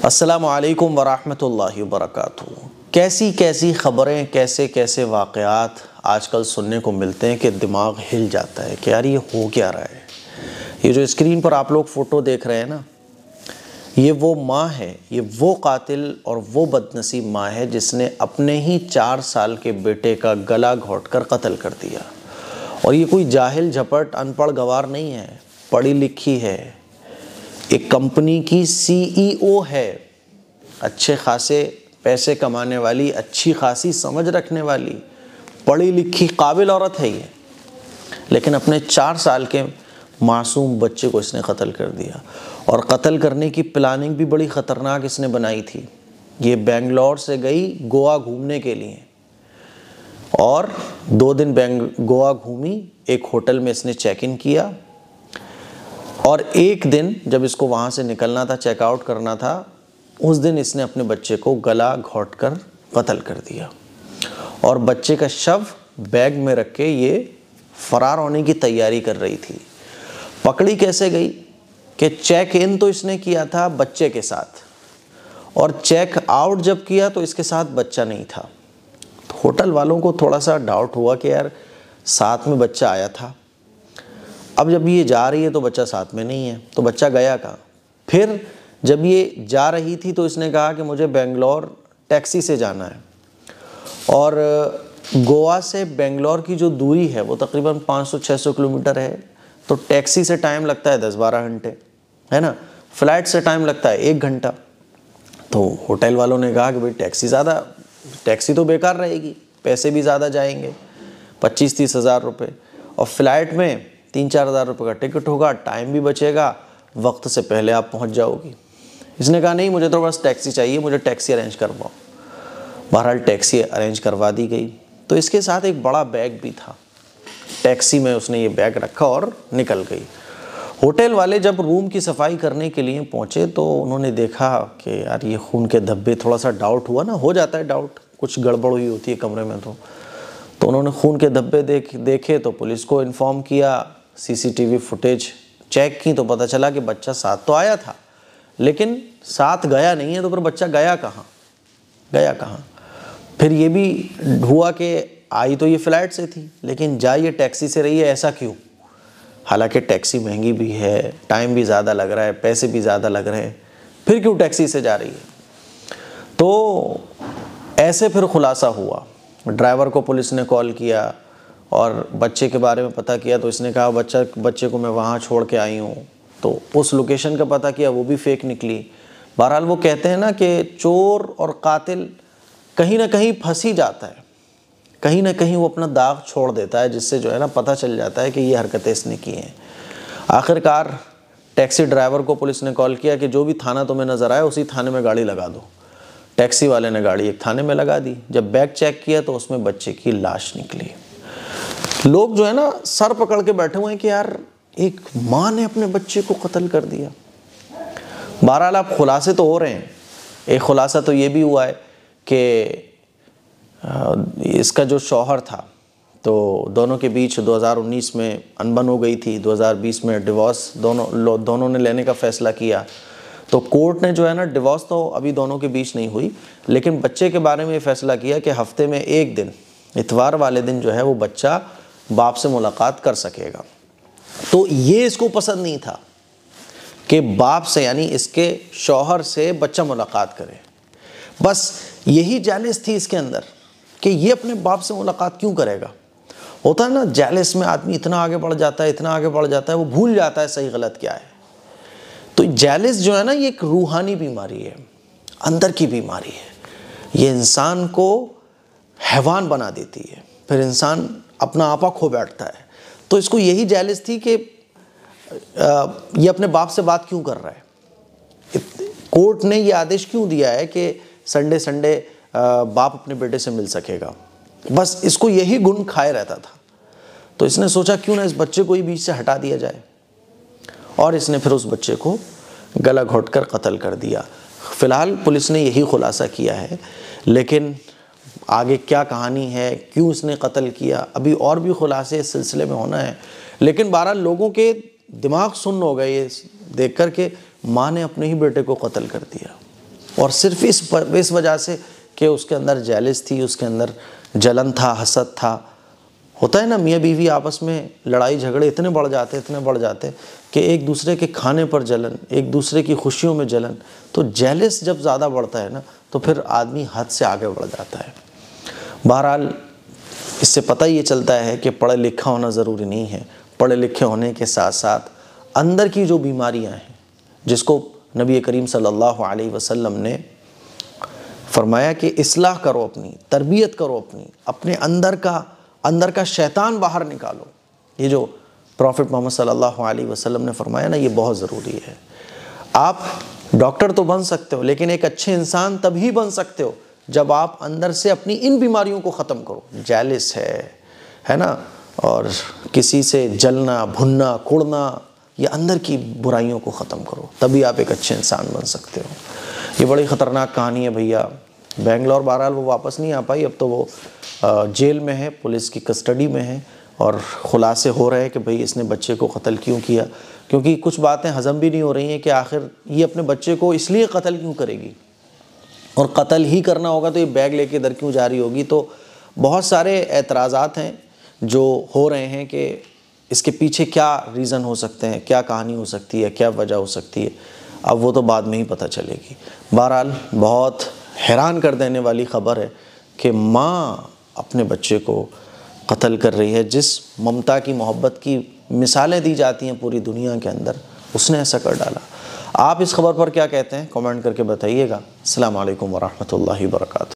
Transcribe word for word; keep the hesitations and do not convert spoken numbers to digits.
अस्सलामु अलैकुम वरहमतुल्लाहि वबरकातुहू। कैसी कैसी ख़बरें, कैसे कैसे वाक़यात आजकल सुनने को मिलते हैं कि दिमाग हिल जाता है कि यार ये हो क्या रहा है। ये जो स्क्रीन पर आप लोग फ़ोटो देख रहे हैं ना, ये वो माँ है, ये वो कातिल और वो बदनसीब माँ है जिसने अपने ही चार साल के बेटे का गला घोंट कर कत्ल कर दिया। और ये कोई जाहिल झपट अनपढ़ गवार नहीं है, पढ़ी लिखी है, एक कंपनी की सीईओ है, अच्छे खासे पैसे कमाने वाली, अच्छी खासी समझ रखने वाली, पढ़ी लिखी काबिल औरत है ये। लेकिन अपने चार साल के मासूम बच्चे को इसने कत्ल कर दिया। और कत्ल करने की प्लानिंग भी बड़ी ख़तरनाक इसने बनाई थी। ये बेंगलोर से गई गोवा घूमने के लिए और दो दिन बेंग गोवा घूमी। एक होटल में इसने चेक इन किया और एक दिन जब इसको वहाँ से निकलना था, चेकआउट करना था, उस दिन इसने अपने बच्चे को गला घोंट कर कत्ल कर दिया। और बच्चे का शव बैग में रख के ये फ़रार होने की तैयारी कर रही थी। पकड़ी कैसे गई कि चेक इन तो इसने किया था बच्चे के साथ और चेक आउट जब किया तो इसके साथ बच्चा नहीं था। तो होटल वालों को थोड़ा सा डाउट हुआ कि यार साथ में बच्चा आया था, अब जब ये जा रही है तो बच्चा साथ में नहीं है, तो बच्चा गया कहाँ। फिर जब ये जा रही थी तो इसने कहा कि मुझे बेंगलोर टैक्सी से जाना है और गोवा से बेंगलोर की जो दूरी है वो तकरीबन पाँच सौ छह सौ किलोमीटर है। तो टैक्सी से टाइम लगता है दस बारह घंटे, है ना, फ़्लाइट से टाइम लगता है एक घंटा। तो होटल वालों ने कहा कि भाई टैक्सी ज़्यादा टैक्सी तो बेकार रहेगी, पैसे भी ज़्यादा जाएंगे, पच्चीस तीस हज़ार रुपये, और फ्लाइट में तीन चार हज़ार रुपये का टिकट होगा, टाइम भी बचेगा, वक्त से पहले आप पहुंच जाओगी। इसने कहा नहीं, मुझे तो बस टैक्सी चाहिए, मुझे टैक्सी अरेंज करवाओ। बहरहाल टैक्सी अरेंज करवा दी गई। तो इसके साथ एक बड़ा बैग भी था, टैक्सी में उसने ये बैग रखा और निकल गई। होटल वाले जब रूम की सफाई करने के लिए पहुँचे तो उन्होंने देखा कि यार ये खून के धब्बे, थोड़ा सा डाउट हुआ ना, हो जाता है डाउट, कुछ गड़बड़ हुई होती है कमरे में। तो तो उन्होंने खून के धब्बे देख देखे तो पुलिस को इन्फॉर्म किया, सीसीटीवी फुटेज चेक की तो पता चला कि बच्चा साथ तो आया था लेकिन साथ गया नहीं है। तो फिर बच्चा गया कहाँ गया कहाँ फिर ये भी हुआ कि आई तो ये फ़्लाइट से थी लेकिन जा ये टैक्सी से रही है, ऐसा क्यों? हालांकि टैक्सी महंगी भी है, टाइम भी ज़्यादा लग रहा है, पैसे भी ज़्यादा लग रहे हैं, फिर क्यों टैक्सी से जा रही है? तो ऐसे फिर खुलासा हुआ। ड्राइवर को पुलिस ने कॉल किया और बच्चे के बारे में पता किया तो इसने कहा बच्चा बच्चे को मैं वहाँ छोड़ के आई हूँ। तो उस लोकेशन का पता किया, वो भी फेक निकली। बहरहाल वो कहते हैं ना कि चोर और कातिल कहीं ना कहीं फंस ही जाता है, कहीं ना कहीं वो अपना दाग छोड़ देता है, जिससे जो है ना पता चल जाता है कि ये हरकतें इसने की हैं। आखिरकार टैक्सी ड्राइवर को पुलिस ने कॉल किया कि जो भी थाना तुम्हें नज़र आए उसी थाने में गाड़ी लगा दो। टैक्सी वाले ने गाड़ी एक थाने में लगा दी। जब बैग चेक किया तो उसमें बच्चे की लाश निकली। लोग जो है ना सर पकड़ के बैठे हुए हैं कि यार एक माँ ने अपने बच्चे को कत्ल कर दिया। बहरहाल आप खुलासे तो हो रहे हैं। एक खुलासा तो ये भी हुआ है कि इसका जो शौहर था तो दोनों के बीच दो हज़ार उन्नीस में अनबन हो गई थी, दो हज़ार बीस में डिवोर्स दोनों दोनों ने लेने का फ़ैसला किया। तो कोर्ट ने जो है ना, डिवोर्स तो अभी दोनों के बीच नहीं हुई, लेकिन बच्चे के बारे में ये फ़ैसला किया कि हफ्ते में एक दिन, इतवार वाले दिन जो है वो बच्चा बाप से मुलाकात कर सकेगा। तो ये इसको पसंद नहीं था कि बाप से यानी इसके शौहर से बच्चा मुलाकात करे। बस यही जालिस थी इसके अंदर कि ये अपने बाप से मुलाकात क्यों करेगा। होता है ना जालिस में आदमी इतना आगे बढ़ जाता है, इतना आगे बढ़ जाता है, वो भूल जाता है सही गलत क्या है। तो जालिस जो है ना, ये एक रूहानी बीमारी है, अंदर की बीमारी है। ये इंसान को हैवान बना देती है, फिर इंसान अपना आपा खो बैठता है। तो इसको यही जालिस थी कि ये अपने बाप से बात क्यों कर रहा है। कोर्ट ने ये आदेश क्यों दिया है कि संडे संडे बाप अपने बेटे से मिल सकेगा। बस इसको यही गुण खाए रहता था। तो इसने सोचा क्यों ना इस बच्चे को ही बीच से हटा दिया जाए, और इसने फिर उस बच्चे को गला घोंट कर कत्ल कर दिया। फ़िलहाल पुलिस ने यही खुलासा किया है, लेकिन आगे क्या कहानी है, क्यों इसने कत्ल किया, अभी और भी खुलासे इस सिलसिले में होना है। लेकिन बहरहाल लोगों के दिमाग सुन्न हो गए ये देख कर के माँ ने अपने ही बेटे को कत्ल कर दिया। और सिर्फ इस इस वजह से कि उसके अंदर जेलिस थी, उसके अंदर जलन था, हसद था। होता है ना, मियाँ बीवी आपस में लड़ाई झगड़े इतने बढ़ जाते इतने बढ़ जाते कि एक दूसरे के खाने पर जलन, एक दूसरे की खुशियों में जलन। तो जेलिस जब ज़्यादा बढ़ता है ना तो फिर आदमी हद से आगे बढ़ जाता है। बहरहाल इससे पता ये चलता है कि पढ़ा लिखा होना ज़रूरी नहीं है। पढ़े लिखे होने के साथ साथ अंदर की जो बीमारियां हैं, जिसको नबी करीम सल्लल्लाहु अलैहि वसल्लम ने फरमाया कि इस्लाह करो, अपनी तरबियत करो, अपनी अपने अंदर का अंदर का शैतान बाहर निकालो। ये जो प्रॉफिट मोहम्मद सल्लल्लाहु अलैहि वसल्लम ने फरमाया ना, ये बहुत ज़रूरी है। आप डॉक्टर तो बन सकते हो, लेकिन एक अच्छे इंसान तभी बन सकते हो जब आप अंदर से अपनी इन बीमारियों को ख़त्म करो। जेलिस है है ना, और किसी से जलना, भुनना, कुड़ना, ये अंदर की बुराइयों को ख़त्म करो, तभी आप एक अच्छे इंसान बन सकते हो। ये बड़ी ख़तरनाक कहानी है भैया। बेंगलोर बहरहाल वो वापस नहीं आ पाई, अब तो वो जेल में है, पुलिस की कस्टडी में है, और खुलासे हो रहे हैं कि भाई इसने बच्चे को कत्ल क्यों किया, क्योंकि कुछ बातें हज़म भी नहीं हो रही हैं कि आखिर ये अपने बच्चे को इसलिए कत्ल क्यों करेगी, और कत्ल ही करना होगा तो ये बैग लेके इधर क्यों जा रही होगी। तो बहुत सारे एतराज़ात हैं जो हो रहे हैं कि इसके पीछे क्या रीज़न हो सकते हैं, क्या कहानी हो सकती है, क्या वजह हो सकती है। अब वो तो बाद में ही पता चलेगी। बहरहाल बहुत हैरान कर देने वाली ख़बर है कि माँ अपने बच्चे को कत्ल कर रही है। जिस ममता की, मोहब्बत की मिसालें दी जाती हैं पूरी दुनिया के अंदर, उसने ऐसा कर डाला। आप इस खबर पर क्या कहते हैं, कमेंट करके बताइएगा। अस्सलाम वालेकुम वरहमतुल्लाहि वबरकातुहू।